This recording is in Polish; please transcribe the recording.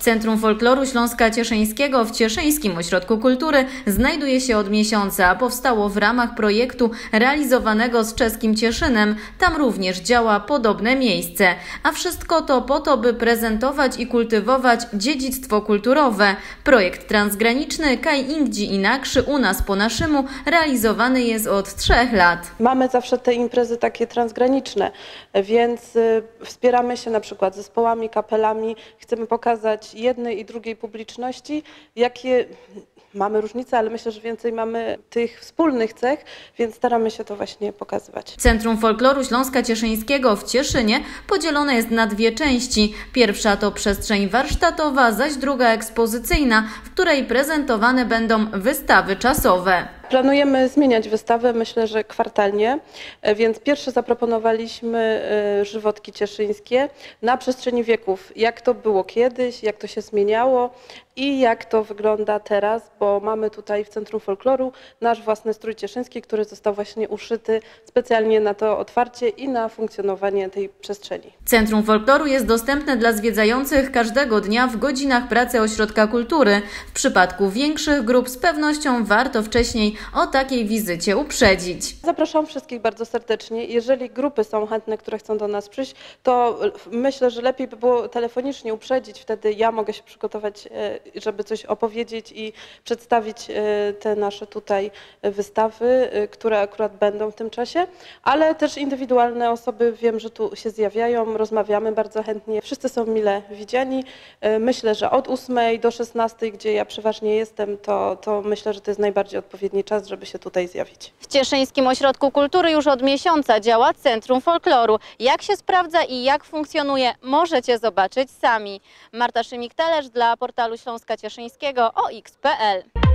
Centrum Folkloru Śląska Cieszyńskiego w Cieszyńskim Ośrodku Kultury znajduje się od miesiąca. Powstało w ramach projektu realizowanego z czeskim Cieszynem. Tam również działa podobne miejsce. A wszystko to po to, by prezentować i kultywować dziedzictwo kulturowe. Projekt transgraniczny Kaj Ingdzi Inakszy u nas po naszemu realizowany jest od 3 lat. Mamy zawsze te imprezy takie transgraniczne, więc wspieramy się na przykład zespołami, kapelami. Chcemy pokazać jednej i drugiej publiczności, jakie mamy różnice, ale myślę, że więcej mamy tych wspólnych cech, więc staramy się to właśnie pokazywać. Centrum Folkloru Śląska Cieszyńskiego w Cieszynie podzielone jest na 2 części. Pierwsza to przestrzeń warsztatowa, zaś druga ekspozycyjna, w której prezentowane będą wystawy czasowe. Planujemy zmieniać wystawę, myślę, że kwartalnie, więc pierwsze zaproponowaliśmy żywotki cieszyńskie na przestrzeni wieków. Jak to było kiedyś, jak to się zmieniało i jak to wygląda teraz, bo mamy tutaj w Centrum Folkloru nasz własny strój cieszyński, który został właśnie uszyty specjalnie na to otwarcie i na funkcjonowanie tej przestrzeni. Centrum Folkloru jest dostępne dla zwiedzających każdego dnia w godzinach pracy Ośrodka Kultury. W przypadku większych grup z pewnością warto wcześniej o takiej wizycie uprzedzić. Zapraszam wszystkich bardzo serdecznie. Jeżeli grupy są chętne, które chcą do nas przyjść, to myślę, że lepiej by było telefonicznie uprzedzić. Wtedy ja mogę się przygotować, żeby coś opowiedzieć i przedstawić te nasze tutaj wystawy, które akurat będą w tym czasie, ale też indywidualne osoby wiem, że tu się zjawiają, rozmawiamy bardzo chętnie. Wszyscy są mile widziani. Myślę, że od 8 do 16, gdzie ja przeważnie jestem, to myślę, że to jest najbardziej odpowiedni czas, żeby się tutaj zjawić. W Cieszyńskim Ośrodku Kultury już od miesiąca działa Centrum Folkloru. Jak się sprawdza i jak funkcjonuje, możecie zobaczyć sami. Marta Szymik-Telesz dla portalu Śląska Cieszyńskiego OX.pl.